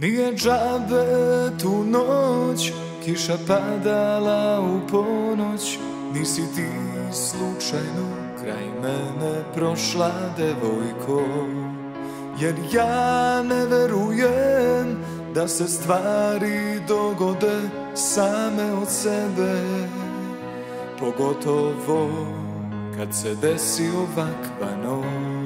Nije džabe tu noć, kiša padala u ponoć. Nisi ti slučajno kraj mene prošla, devojko. Jer ja ne verujem da se stvari dogode same od sebe, pogotovo kad se desi ovakva noć.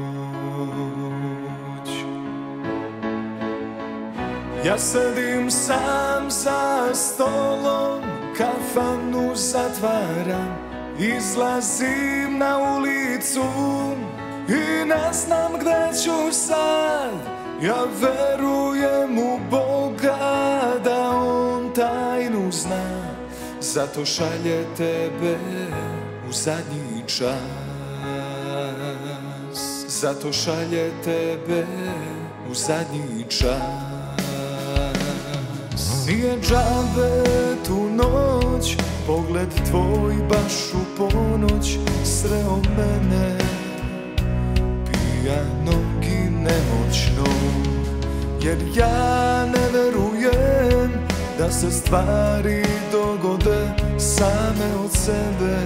Ja sedim sam za stolom, kafanu zatvaram, izlazim na ulicu i ne znam gde ću sad. Ja verujem u Boga da On tajnu zna, zato šalje tebe u zadnji čas. Zato šalje tebe u zadnji čas. Nije džabe tu noć, pogled tvoj baš u ponoć sreo mene pijanog i nemoćnog. Jer ja ne verujem da se stvari dogode same od sebe,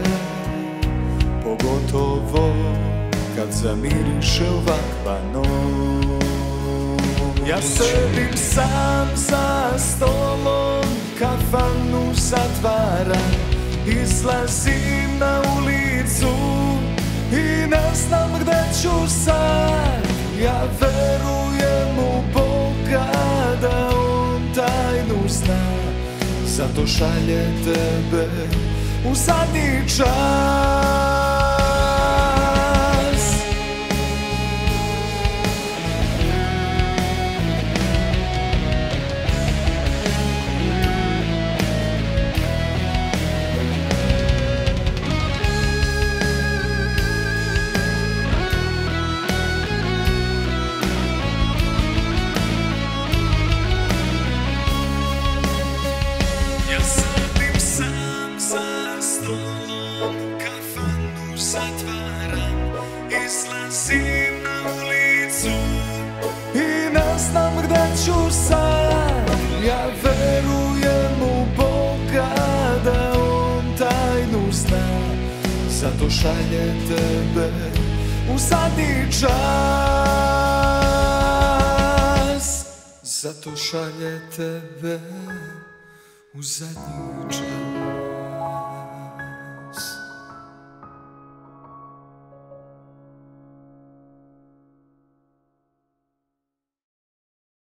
pogotovo kad zamiriše ovakva noć. Ja sedim sam za stolom, kafanu zatvaram, izlazim na ulicu i ne znam gde ću sad. Ja verujem u Boga da On tajnu zna, zato šalje tebe u zadnji čas. Zatvaram, izlazim na ulicu i ne znam gde ću sad. Ja verujem u Boga da On tajnu zna, zato šalje tebe u zadnji čas. Zato šalje tebe u zadnji čas.